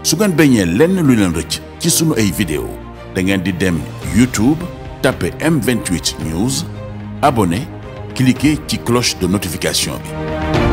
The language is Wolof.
su ngeen bañee lenn lu leen rëcc ci sunu ay vidéo da ngeen di dem YouTube tapé M28 News abonné cliquer ci cloche de notification bi.